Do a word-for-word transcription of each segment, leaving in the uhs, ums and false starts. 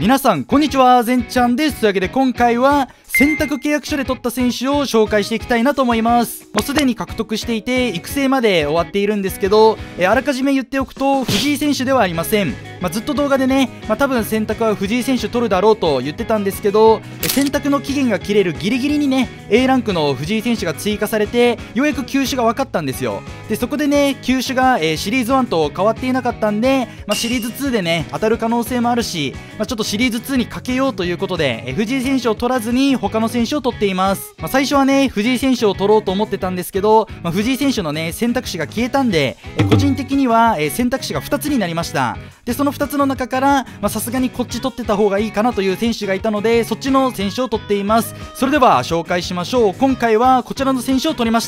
皆さんこんにちは、ぜんちゃんです。というわけで今回は選択契約書で取った選手を紹介していきたいなと思います。もうすでに獲得していて育成まで終わっているんですけど、えあらかじめ言っておくと藤井選手ではありません。まあ、ずっと動画でね、まあ、多分選択は藤井選手取るだろうと言ってたんですけど、選択の期限が切れるギリギリにね エー ランクの藤井選手が追加されて、ようやく球種が分かったんですよ。でそこでね球種が、えー、シリーズワンと変わっていなかったんで、まあ、シリーズツーでね当たる可能性もあるし、まあ、ちょっとシリーズツーにかけようということで、えー、藤井選手を取らずに他の選手を取っています。まあ、最初はね藤井選手を取ろうと思ってたんですけど、まあ、藤井選手のね選択肢が消えたんで、えー、個人的には、えー、選択肢がふたつになりました。でそのふたつの中からさすがにこっち取ってた方がいいかなという選手がいたので、そっちの選手を取っています。それでは紹介しましょう。今回はこちらの選手を取りました。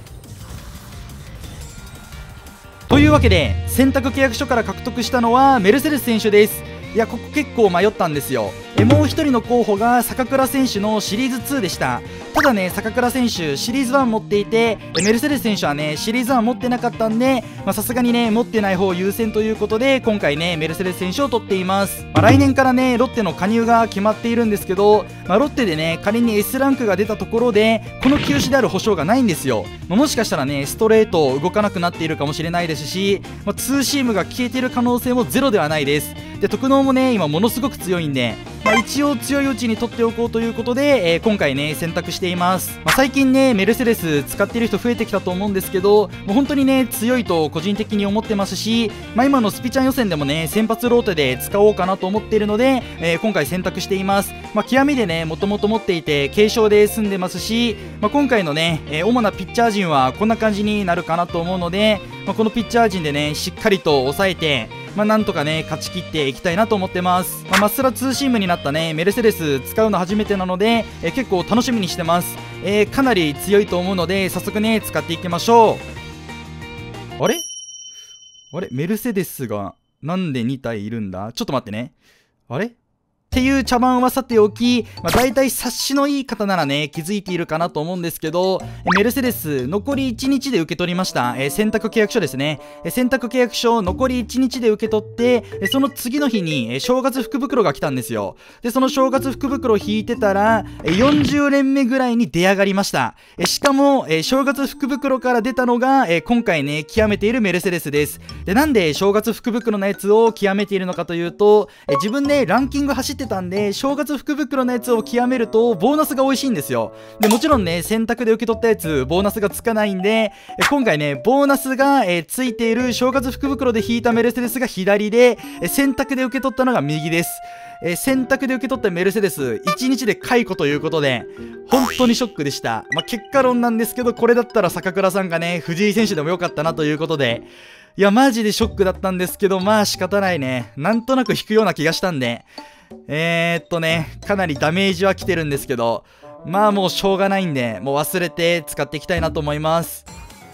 というわけで選択契約書から獲得したのはメルセデス選手です。いやここ結構迷ったんですよ。えもうひとりの候補が坂倉選手のシリーズツーでした。ただね坂倉選手シリーズワン持っていて、メルセデス選手はねシリーズワン持ってなかったんで、さすがにね持ってない方優先ということで今回ねメルセデス選手を取っています。まあ、来年からねロッテの加入が決まっているんですけど、まあ、ロッテでね仮に エス ランクが出たところでこの球種である保証がないんですよ。まあ、もしかしたらねストレート動かなくなっているかもしれないですし、まあ、ツーシームが消えている可能性もゼロではないです。で特能もね今ものすごく強いんで、まあ、一応強いうちに取っておこうということで、えー、今回ね選択しています。まあ、最近ねメルセデス使っている人増えてきたと思うんですけど、もう本当にね強いと個人的に思ってますし、まあ、今のスピチャン予選でもね先発ローテで使おうかなと思っているので、えー、今回選択しています。まあ、極みでねもともと持っていて軽傷で済んでますし、まあ、今回のね、えー、主なピッチャー陣はこんな感じになるかなと思うので、まあ、このピッチャー陣でねしっかりと抑えて、まあ、なんとかね勝ち切っていきたいなと思ってます。まあ、マッスラツーシームになったねメルセデス使うの初めてなので、えー、結構楽しみにしてます。えー、かなり強いと思うので早速ね使っていきましょう。あれあれメルセデスがなんでにたいいるんだ。ちょっと待ってね。あれっていう茶番はさておき、まあ、大体察しのいい方ならね気づいているかなと思うんですけど、メルセデス残りいちにちで受け取りました、えー、選択契約書ですね。選択契約書残りいちにちで受け取って、その次の日に、えー、正月福袋が来たんですよ。でその正月福袋を引いてたらよんじゅうれんめぐらいに出上がりました。えー、しかも、えー、正月福袋から出たのが、えー、今回ね極めているメルセデスです。でなんで正月福袋のやつを極めているのかというと、えー、自分ねランキング走ってたんで正月福袋のやつを極めるとボーナスが美味しいんですよ。でもちろんね選択で受け取ったやつボーナスがつかないんで、え今回ねボーナスが、えー、ついている正月福袋で引いたメルセデスが左で、え選択で受け取ったのが右です。えー、選択で受け取ったメルセデスいちにちで解雇ということで本当にショックでした。まあ、結果論なんですけど、これだったら坂倉さんがね藤井選手でもよかったなということで、いやマジでショックだったんですけど、まあ仕方ないね。なんとなく引くような気がしたんで、えーっとねかなりダメージは来てるんですけど、まあもうしょうがないんでもう忘れて使っていきたいなと思います。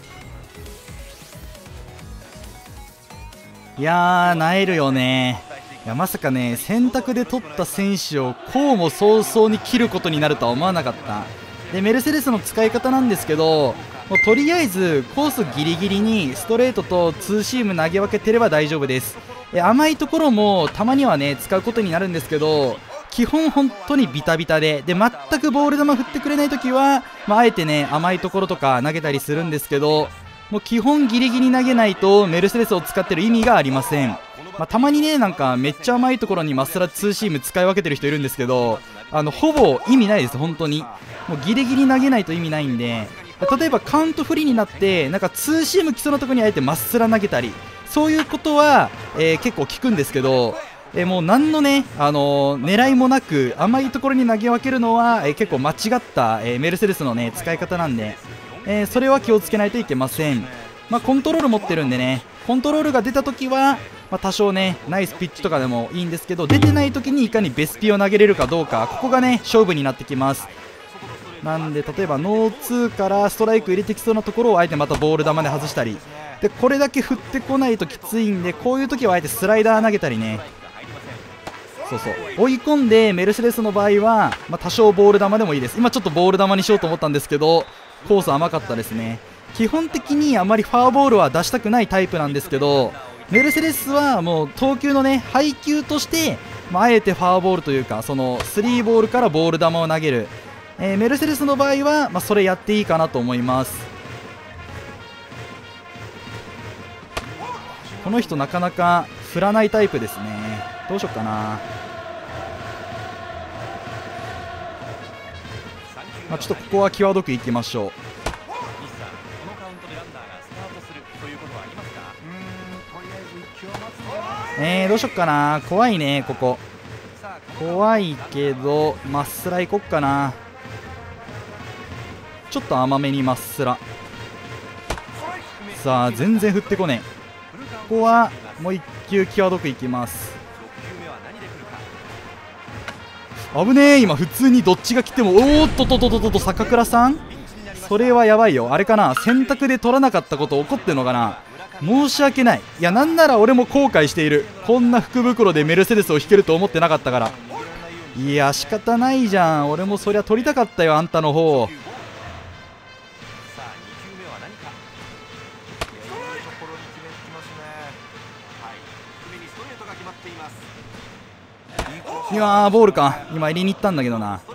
いやーなえるよね。いやまさかね選択で取った選手をこうも早々に切ることになるとは思わなかった。でメルセデスの使い方なんですけど、もうとりあえずコースギリギリにストレートとツーシーム投げ分けてれば大丈夫です。え甘いところもたまにはね使うことになるんですけど、基本本当にビタビタでで全くボール球振ってくれないときは、まあ、あえてね甘いところとか投げたりするんですけど、もう基本ギリギリ投げないとメルセデスを使ってる意味がありません。まあ、たまにねなんかめっちゃ甘いところにマッスラツーシーム使い分けてる人いるんですけど、あのほぼ意味ないです。本当にもうギリギリ投げないと意味ないんで、例えばカウント不利になってなんかツーシーム来そうなところにあえてマッスラ投げたり、そういうことは、えー、結構効くんですけど、えー、もう何のね、あのー、狙いもなく甘いところに投げ分けるのは、えー、結構間違った、えー、メルセデスのね使い方なんで、えー、それは気をつけないといけません。まあ、コントロール持ってるんでね、コントロールが出た時は、まあ、多少ねナイスピッチとかでもいいんですけど、出てない時にいかにベスピを投げれるかどうか、ここがね勝負になってきます。なんで例えばノーツーからストライク入れてきそうなところをあえてまたボール球で外したりで、これだけ振ってこないときついんで、こういう時はあえてスライダー投げたりね、そうそう追い込んでメルセデスの場合は、まあ、多少ボール球でもいいです。今ちょっとボール球にしようと思ったんですけどコース甘かったですね。基本的にあまりフォアボールは出したくないタイプなんですけど、メルセデスはもう投球のね配球としてまあ、あえてファーボールというかそのスリーボールからボール球を投げる、えー、メルセデスの場合は、まあ、それやっていいかなと思います。この人なかなか振らないタイプですね。どうしよっかな。まあ、ちょっとここは際どくいきましょう。えー、どうしよっかな。怖いねここ。怖いけどマッスラいこっかな。ちょっと甘めにマッスラ。さあ全然振ってこねえ。ここはもう一球際どくいきます。危ねえ。今普通にどっちが来ても、おーっとととととと坂倉さん、それはやばいよ。あれかな、選択で取らなかったこと怒ってんのかな。申し訳ない。いやなんなら俺も後悔している。こんな福袋でメルセデスを引けると思ってなかったから。いや仕方ないじゃん。俺もそりゃ取りたかったよ、あんたの方。いやーボールか。今入りに行ったんだけどな。こ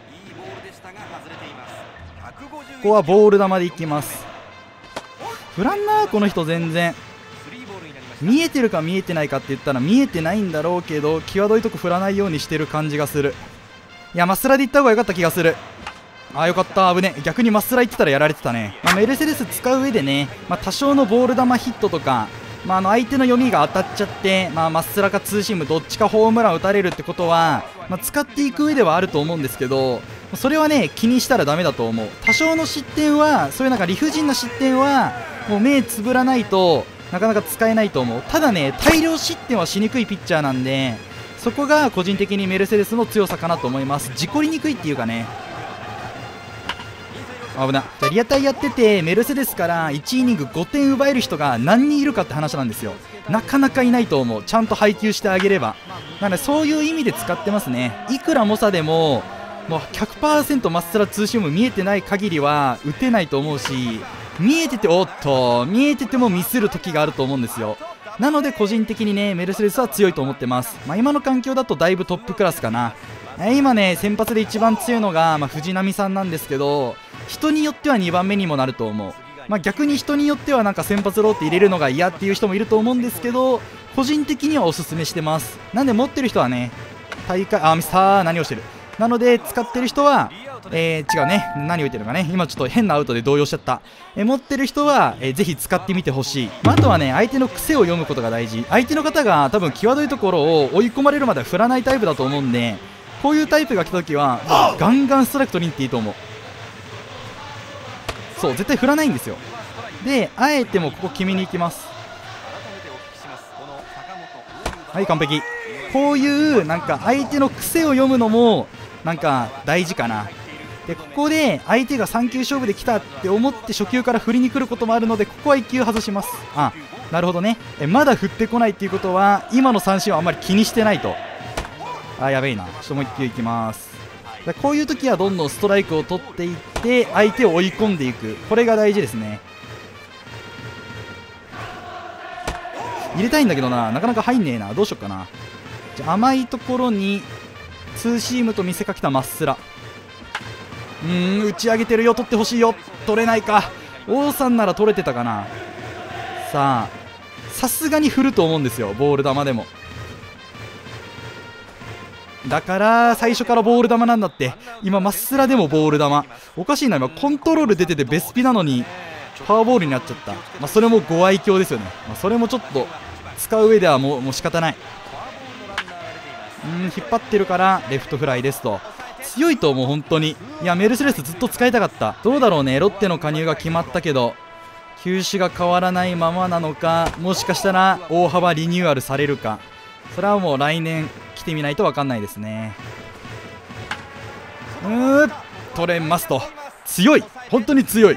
こはボール球でいきます。振らんなこの人。全然見えてるか見えてないかって言ったら見えてないんだろうけど、際どいとこ振らないようにしてる感じがする。いやマッスラでいった方が良かった気がする。あーよかった。危ね。逆にマッスラいってたらやられてたね。まあ、メルセデス使う上でね、まあ、多少のボール球ヒットとか、まあ、あの相手の読みが当たっちゃって、まあ、マッスラかツーシームどっちかホームラン打たれるってことは、まあ、使っていく上ではあると思うんですけど、それはね気にしたらダメだと思う。多少の失点は、そういうなんか理不尽な失点はもう目つぶらないとなかなか使えないと思う。ただね大量失点はしにくいピッチャーなんで、そこが個人的にメルセデスの強さかなと思います。事故りにくいっていうかね。危な。じゃあリアタイやっててメルセデスからいちイニングごてん奪える人が何人いるかって話なんですよ。なかなかいないと思う。ちゃんと配球してあげれば。なのでそういう意味で使ってますね。いくら猛者でももう ひゃくパーセント マッスラツーシーム見えてない限りは打てないと思うし、見えてておっと見えててもミスる時があると思うんですよ。なので個人的にねメルセデスは強いと思ってます。まあ、今の環境だとだいぶトップクラスかな。今ね先発で一番強いのが、まあ、藤波さんなんですけど、人によってはにばんめにもなると思う。まあ、逆に人によってはなんか先発ローって入れるのが嫌っていう人もいると思うんですけど、個人的にはおすすめしてます。なんで持ってる人はね大会あミスター何をしてる。なので使ってる人は、えー、違うね何を言ってるかね。今ちょっと変なアウトで動揺しちゃった。えー、持ってる人は、えー、ぜひ使ってみてほしい。まあ、あとはね相手の癖を読むことが大事。相手の方が多分際どいところを追い込まれるまでは振らないタイプだと思うんで、こういうタイプが来た時はもうガンガンストライク取りに行っていいと思う。そう絶対振らないんですよ。であえてもここ決めに行きます。はい完璧。こういうなんか相手の癖を読むのもなんか大事かな。でここで相手がさん球勝負で来たって思って初球から振りに来ることもあるので、ここはいっ球外します。あなるほどね。えまだ振ってこないっていうことは今の三振はあんまり気にしてないと。あやべえな。ちょっともういっ球いきます。でこういう時はどんどんストライクを取っていって相手を追い込んでいく、これが大事ですね。入れたいんだけどな、なかなか入んねえな。どうしよっかな。じゃあ甘いところにツーシームと見せかけたマッスラ。うーん打ち上げてるよ。取ってほしいよ。取れないか。王さんなら取れてたかな。さあさすがに振ると思うんですよボール球でも。だから最初からボール球なんだって。今マッスラでもボール球おかしいな。今コントロール出ててベスピなのにパワーボールになっちゃった。まあ、それもご愛嬌ですよね。まあ、それもちょっと使う上ではもう、もう仕方ない。うん引っ張ってるからレフトフライですと。強いと思う本当に。いやメルセデスずっと使いたかった。どうだろうね。ロッテの加入が決まったけど球種が変わらないままなのか、もしかしたら大幅リニューアルされるか、それはもう来年来てみないと分かんないですね。うーん取れますと。強い本当に強い。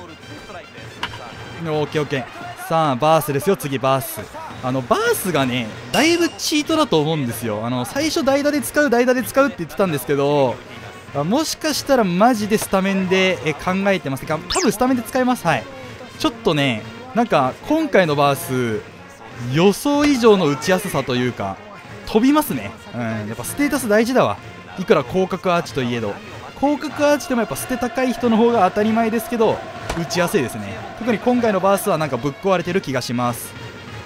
オーケーオーケー。さあバースですよ次。バースあのバースがねだいぶチートだと思うんですよ。あの最初代打で使う代打で使うって言ってたんですけど、もしかしたらマジでスタメンでえ考えてますか。多分スタメンで使います。はいちょっとねなんか今回のバース予想以上の打ちやすさというか、 飛びますね。うん、やっぱステータス大事だわ。いくら広角アーチといえど、広角アーチでもやっぱ捨て高い人の方が当たり前ですけど打ちやすいですね。特に今回のバースはなんかぶっ壊れてる気がします。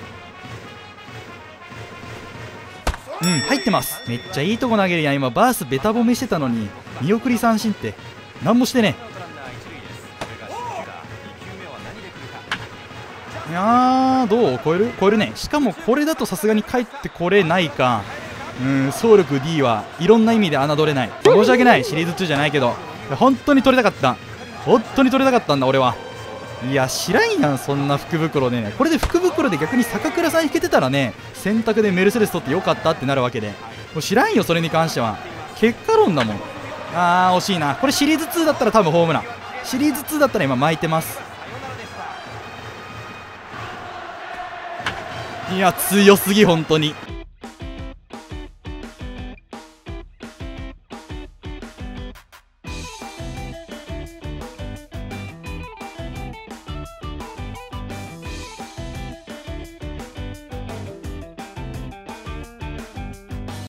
うん、入ってます。めっちゃいいとこ投げるやん。今バースベタ褒めしてたのに見送り三振って何もしてね。いやー、どう超える超えるね。しかもこれだとさすがに帰ってこれないか。うん、走力 D はいろんな意味で侮れない。申し訳ない、シリーズツーじゃないけど本当に取れたかった。本当に取れたかったんだ俺は。いや知らんやんそんな福袋でね。これで福袋で逆に坂倉さん引けてたらね、選択でメルセデス取ってよかったってなるわけで、もう知らんよそれに関しては。結果論だもん。あー惜しいな。これシリーズツーだったら多分ホームラン。シリーズツーだったら今巻いてます。いや強すぎ本当に。